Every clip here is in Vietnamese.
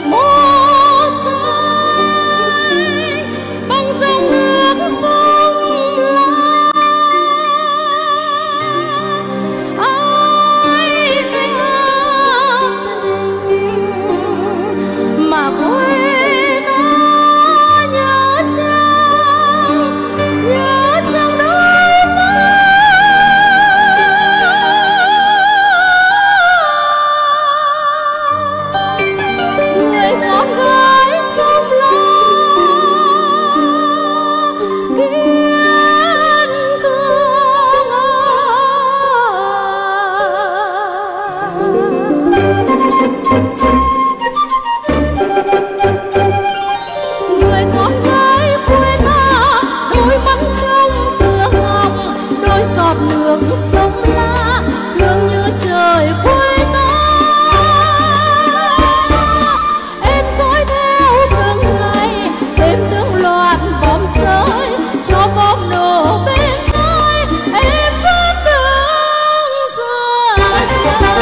mô xanh bằng dòng nước sông La. Ai về ngát tình mà quê ta nhớ chăng đôi mắt. Người con gái sông La kiên cường người con gái quê ta, đôi mắt trong tựa ngọc, đôi giọt nước sông La thương như trời quê ta. Em dõi theo từng ngày đêm tương loạn bom rơi, cho bom nổ bên tai em vẫn đứng giữa trời.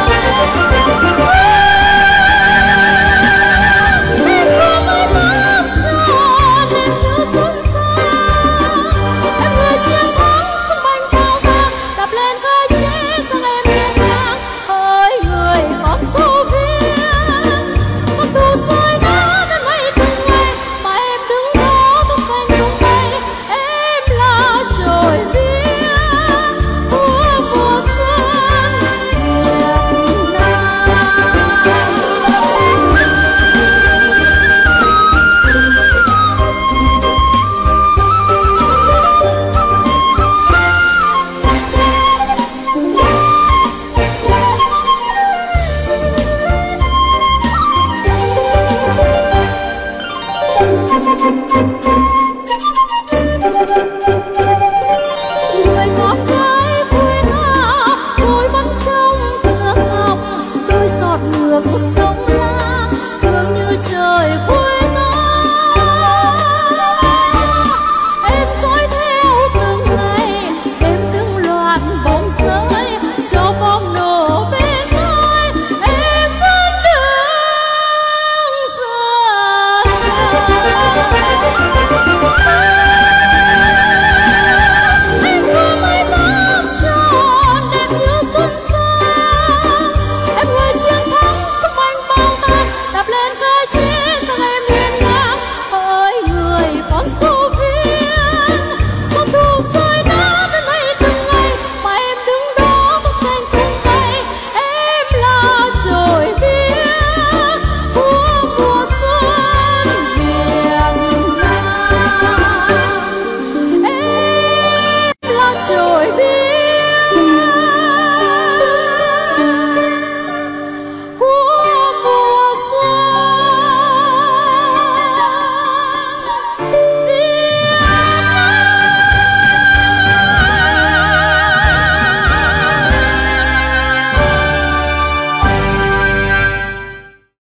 Em không ai thắp cho đêm như xuân sang, em người chiến thắng sức mạnh cao vang đạp lên vai chế rằng em nhẹ nhàng. Hỡi người con sâu viễn, mặc dù rơi đá đến mấy từng ngày mà em đứng đó tung xanh tung bay. Em là trồi biếc của mùa xuân Việt Nam. Người con gái quê ta, đôi mắt trong tựa ngọc, đôi giọt nước sông La thương như trời quê